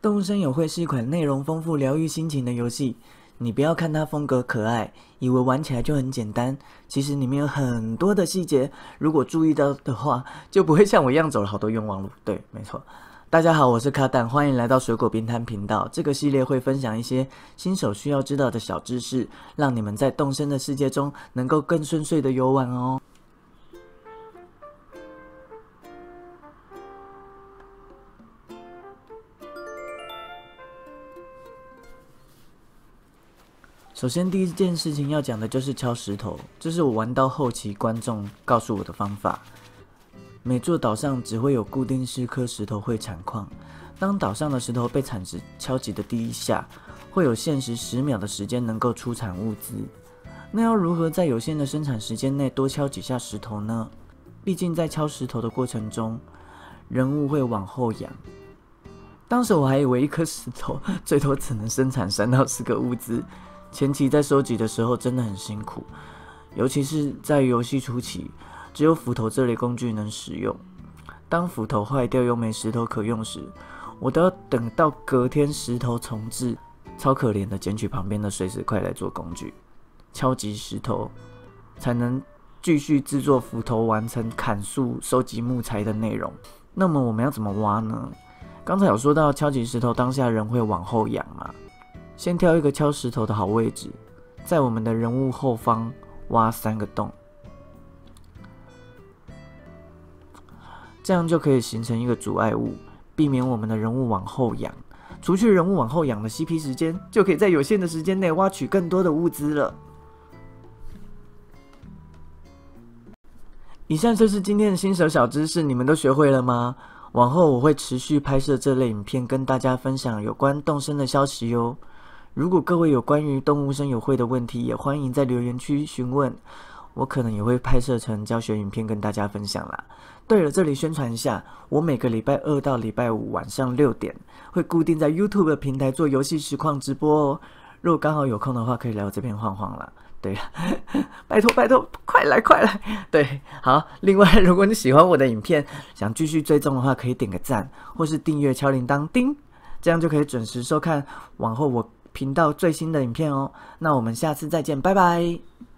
动物森友会是一款内容丰富、疗愈心情的游戏。你不要看它风格可爱，以为玩起来就很简单，其实里面有很多的细节，如果注意到的话，就不会像我一样走了好多冤枉路。对，没错。大家好，我是卡蛋，欢迎来到水果冰摊频道。这个系列会分享一些新手需要知道的小知识，让你们在动森的世界中能够更顺遂的游玩哦。首先，第一件事情要讲的就是敲石头，这是我玩到后期观众告诉我的方法。每座岛上只会有固定4颗石头会产矿，当岛上的石头被铲子敲击的第一下，会有限时10秒的时间能够出产物资。那要如何在有限的生产时间内多敲几下石头呢？毕竟在敲石头的过程中，人物会往后仰。当时我还以为1颗石头最多只能生产3到4个物资。前期在收集的时候真的很辛苦，尤其是在游戏初期，只有斧头这类工具能使用。当斧头坏掉又没石头可用时，我都要等到隔天石头重置，超可怜的捡取旁边的碎石块来做工具，敲击石头才能继续制作斧头，完成砍树、收集木材的内容。那么我们要怎么挖呢？刚才有说到敲击石头当下人会往后仰嘛？先挑一个敲石头的好位置，在我们的人物后方挖3个洞，这样就可以形成一个阻碍物，避免我们的人物往后仰。除去人物往后仰的 CP 时间，就可以在有限的时间内挖取更多的物资了。以上就是今天的新手小知识，你们都学会了吗？往后我会持续拍摄这类影片，跟大家分享有关动森的消息哟。如果各位有关于动物森友会的问题，也欢迎在留言区询问，我可能也会拍摄成教学影片跟大家分享啦。对了，这里宣传一下，我每个礼拜2到礼拜5晚上6点会固定在 YouTube 的平台做游戏实况直播哦。如果刚好有空的话，可以来我这边晃晃啦。对了，拜托拜托，快来快来！对，好。另外，如果你喜欢我的影片，想继续追踪的话，可以点个赞，或是订阅敲铃铛，叮，这样就可以准时收看往后我频道最新的影片哦。那我们下次再见，拜拜。